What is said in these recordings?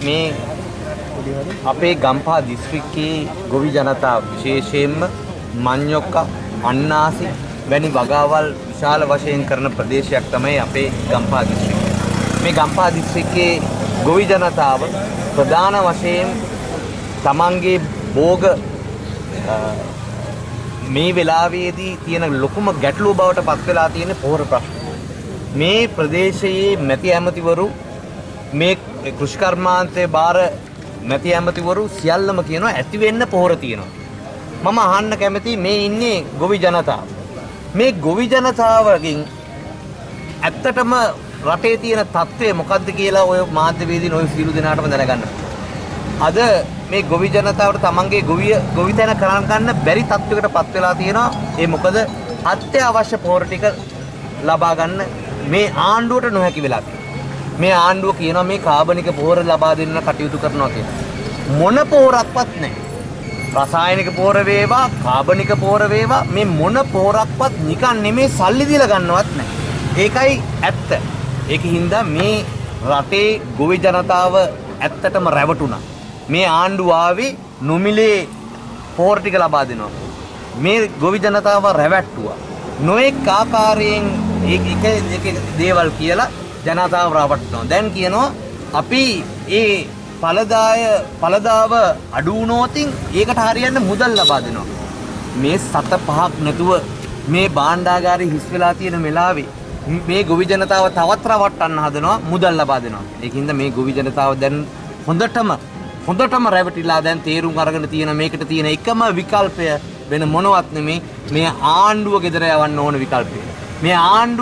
මේ අපේ ගම්පහ දිස්ත්‍රික්කයේ ගොවි ජනතාව විශේෂයෙන්ම මඤ්ඤොක්ක අන්නාසි වැනි වගාවල් විශාල වශයෙන් කරන ප්‍රදේශයක් තමයි අපේ ගම්පහ දිස්ත්‍රික්කය. මේ ගම්පහ දිස්ත්‍රික්කයේ ගොවි ජනතාව ප්‍රධාන වශයෙන් තමන්ගේ භෝග මේ වෙලාවේදී තියෙන ලොකුම ගැටලුව බවට පත් වෙලා තියෙන පොහොර ප්‍රශ්න. මේ ප්‍රදේශයේ මැති ඇමතිවරු මේ කෘෂිකර්මාන්තයේ බාර මැති ඇමතිවරු සියල්ලම කියනවා ඇති වෙන්න පොහොර තියෙනවා. මම අහන්න කැමති මේ ඉන්නේ ගොවි ජනතාව. මේ ගොවි ජනතාවගෙන් ඇත්තටම රටේ තියෙන තත්ත්වය මොකක්ද කියලා ඔය මාධ්‍යවේදීන් ඔය සියලු දෙනාටම දැනගන්න. අද මේ ගොවි ජනතාවට තමන්ගේ ගොවිතැන කරන් ගන්න බැරි තත්ත්වයකට පත් වෙලා තියෙනවා. ඒ මොකද අත්‍යවශ්‍ය පොහොර ටික ලබා ගන්න මේ ආණ්ඩුවට නොහැකි වෙලා තියෙනවා. මේ ආණ්ඩුව කියනවා මේ කාබනික පොහොර ලබා දෙන්න කටයුතු කරනවා කියලා. මොන පොහොරක්වත් නැහැ. රසායනික පොහොර වේවා, කාබනික පොහොර වේවා මේ මොන පොහොරක්වත් නිකන් නෙමේ සල්ලි දීලා ගන්නවත් නැහැ. ඒකයි ඇත්ත. ඒකින්ද මේ රටේ ගොවි ජනතාව ඇත්තටම රැවටුණා. මේ ආණ්ඩුව ආවේ නොමිලේ පොහොර ටික ලබා දෙනවා. මේ ගොවි ජනතාව රැවට්ටුවා. නොඑක ආකාරයෙන් එක දේවල් කියලා ජනතාව රවට්ටනවා. දැන් කියනවා අපි ඒ පළදාව අඩු වුණොතින් ඒකට හරියන්න මුදල් ලබා දෙනවා. මේ 7-5ක් නැතුව මේ භාණ්ඩාගාරේ හිස් වෙලා තියෙන වෙලාවේ මේ ගොවි ජනතාව තවත් රවට්ටන්න හදනවා මුදල් ලබා දෙනවා. ඒකින්ද මේ ගොවි ජනතාව දැන් හොඳටම රැවටිලා දැන් තීරුම් අරගෙන තියෙන මේකට තියෙන එකම විකල්පය වෙන මොනවත් නෙමේ මේ ආණ්ඩුව ගෙදර යවන්න ඕන විකල්පය. මේ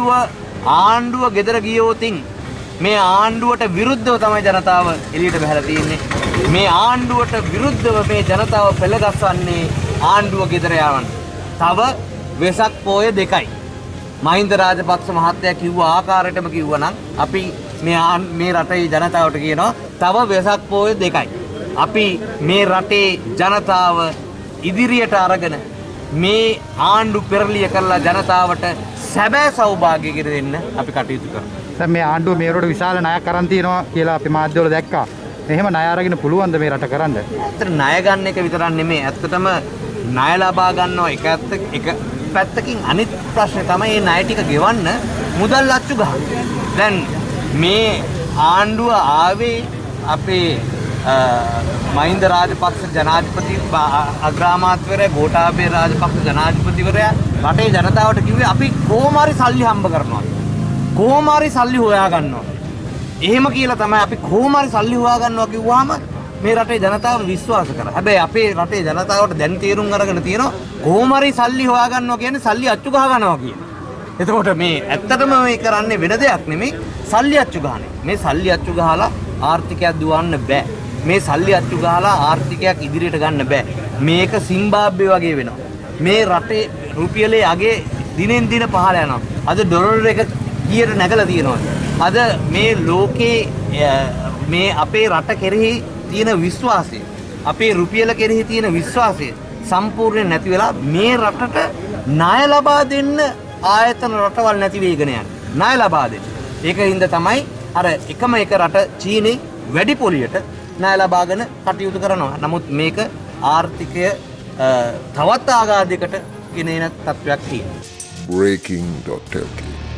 ආණ්ඩුව ගෙදර ගියොතින් මේ ආණ්ඩුවට විරුද්ධව තමයි ජනතාව එළියට බහලා තියෙන්නේ. මේ ආණ්ඩුවට විරුද්ධව මේ ජනතාව පෙළගස්වන්නේ ආණ්ඩුව ගෙදර යවන්න. තව වෙසක් පොය 2යි. මහින්ද රාජපක්ෂ මහත්තයා කිව්ව ආකාරයටම කිව්වනම් අපි මේ රටේ ජනතාවට කියනවා තව වෙසක් පොය 2යි. අපි මේ රටේ ජනතාව ඉදිරියට අරගෙන මේ ආණ්ඩු පෙරලිය කරලා ජනතාවට සැබෑ සෞභාග්‍ය කිර දෙන්න අපි කටයුතු කරනවා. දැන් මේ ආණ්ඩුව මේ රට විශාල ණයක් කරන් තියෙනවා කියලා අපි මාධ්‍යවල දැක්කා. එහෙම ණය අරගෙන පුළුවන්ද මේ රට කරන්න? ඇත්තට ණය ගන්න එක විතරක් නෙමෙයි. ඇත්තටම ණය ලබා ගන්නවා එක පැත්තකින් අනිත් ප්‍රශ්නේ තමයි මේ ණය ටික ගෙවන්න මුදල් අච්චු ගන්න. දැන් මේ ආණ්ඩුව ආවේ අපේ මහින්ද රාජපක්ෂ ජනාධිපති අග්‍රාමාත්‍යවරයා ගෝඨාභය රාජපක්ෂ ජනාධිපතිවරයා රටේ ජනතාවට කිව්වේ අපි කොහොම හරි සල්ලි හම්බ කරනවා. කොහොම හරි සල්ලි හොයා ගන්නවා. එහෙම කියලා තමයි අපි කොහොම හරි සල්ලි හොයා ගන්නවා කිව්වහම මේ රටේ ජනතාව විශ්වාස කරා. හැබැයි අපේ රටේ ජනතාවට දැන් තීරුම් අරගෙන තියෙනවා කොහොම හරි සල්ලි හොයා ගන්නවා කියන්නේ සල්ලි අච්චු ගහ ගන්නවා කියන. එතකොට මේ ඇත්තටම මේ කරන්නේ වෙන දෙයක් නෙමෙයි සල්ලි අච්චු ගහන්නේ. මේ සල්ලි අච්චු ගහලා ආර්ථිකයක් දුවන්න බෑ. මේ සල්ලි අච්චු ගහලා ආර්ථිකයක් ඉදිරියට ගන්න බෑ. මේක සිම්බාබ්වේ වගේ වෙනවා. මේ රටේ රුපියලේ අගේ දිනෙන් දින පහළ යනවා. අද ඩොලර් එක කීයට නැගලා තියෙනවා. අද මේ ලෝකේ මේ අපේ රට කෙරෙහි තියෙන විශ්වාසය, අපේ රුපියල කෙරෙහි තියෙන විශ්වාසය සම්පූර්ණයෙන් නැති වෙලා මේ රටට ණය ලබා දෙන්න ආයතන රටවල් නැති වෙගෙන යනවා. ණය ලබා දෙන්න. ඒකින්ද තමයි අර එකම එක රට චීනේ වැඩි පොලියට ණය ලබාගෙන කටයුතු කරනවා. නමුත් මේක ආර්ථිකය තවත් ආඝාතයකට ගෙන එන තත්ත්වයක් තියෙනවා. Breaking.lk